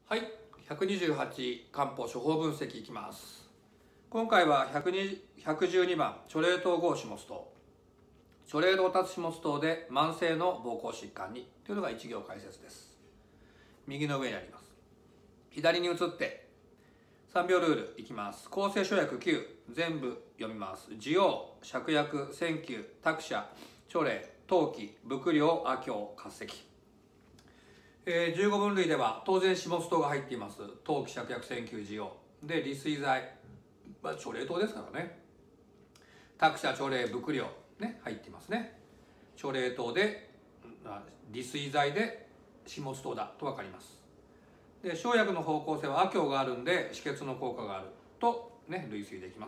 はい、128漢方処方分析いきます。今回は112番チョレイトウゴウシモス糖、チョレイドオタツシモス糖で慢性の膀胱疾患にというのが1行解説です。右の上にあります。左に移って3秒ルールいきます。抗生生薬9全部読みます。滋養、芍薬、線球、託舎、チョレイ、当帰、伏量、阿経、滑石。15分類では当然シモス糖が入っています。当帰、芍薬、線球、滋養で利水剤、チョレイ糖ですからね。託舎、チョレイ、伏量ね入っていますね。チョレイ糖で利水剤でシモス糖だと分かります。で生薬の方向性は阿経があるんで止血の効果があるとね類推できます。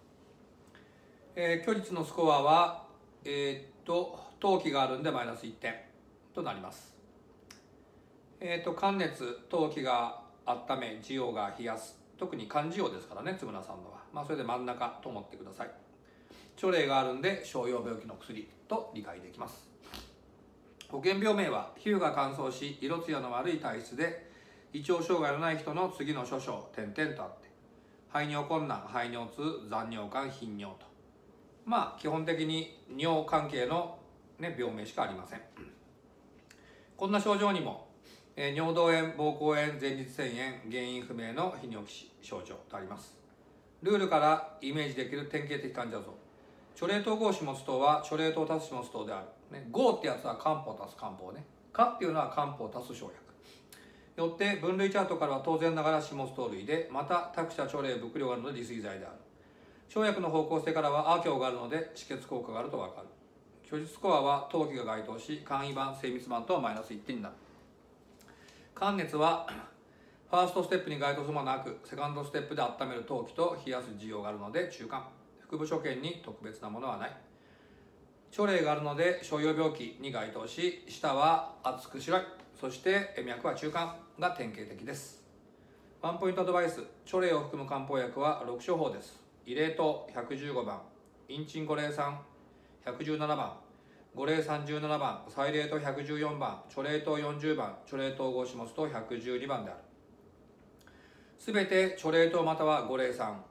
虚率のスコアは当帰があるんでマイナス1点となります。寒熱、当帰が温め、滋養が冷やす。特に寒滋養ですからね、つむらさんのは。それで真ん中と思ってください。チョレイがあるんで、小葉病気の薬と理解できます。保険病名は、皮膚が乾燥し、色艶の悪い体質で、胃腸障害のない人の次の諸症、点々とあって、排尿困難、排尿痛、残尿感、頻尿と。基本的に尿関係の、病名しかありません。こんな症状にも、尿道炎、膀胱炎、前立腺炎、原因不明の泌尿器症状とあります。ルールからイメージできる典型的患者像。チョレイトウゴウシモス糖はチョレイトウタスシモス糖である。ゴーってやつは漢方足す漢方ね。カっていうのは漢方足す生薬。よって分類チャートからは当然ながらシモス糖類で、また託舎、チョレイ、伏量があるので利水剤である。生薬の方向性からは阿経があるので止血効果があると分かる。虚実スコアは当帰が該当し、簡易版、精密版とはマイナス1点になる。寒熱はファーストステップに該当するものはなく、セカンドステップで温める当帰と冷やす需要があるので中間。腹部所見に特別なものはない。チョレイがあるので小葉病気に該当し、舌は厚く白い。そして脈は中間が典型的です。ワンポイントアドバイス。チョレイを含む漢方薬は6処方です。異例糖115番、インチンゴレイ酸117番、五苓散17番、サイレート114番、チョレイ糖40番、チョレイトウゴウシモス糖112番である。すべてチョレイ糖または五苓散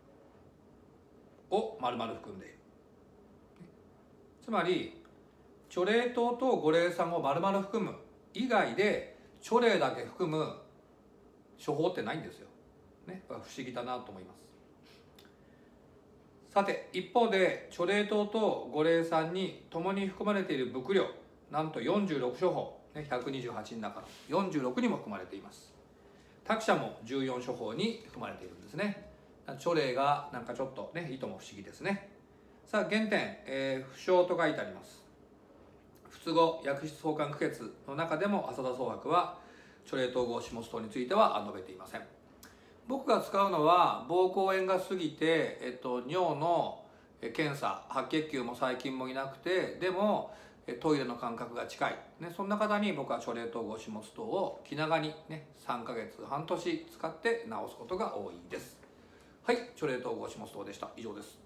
を丸々含んでいる。つまり、チョレイ糖と五苓散を丸々含む以外で、チョレイだけ含む処方ってないんですよ。不思議だなと思います。さて、一方で、チョレイ糖と五苓散に共に含まれている伏量、なんと46処方、128の中の46にも含まれています。託舎も14処方に含まれているんですね。チョレイがなんかちょっと意図も不思議ですね。さあ、原点、不詳と書いてあります。不都合、薬質相関区血の中でも浅田総博は、チョレイトウゴウシモス糖については述べていません。僕が使うのは膀胱炎が過ぎて、尿の検査、白血球も細菌もいなくて、でもトイレの感覚が近い、そんな方に僕はチョレイトウゴウシモス糖を気長に3ヶ月半年使って治すことが多いです。はい、チョレイトウゴウシモス糖でした。以上です。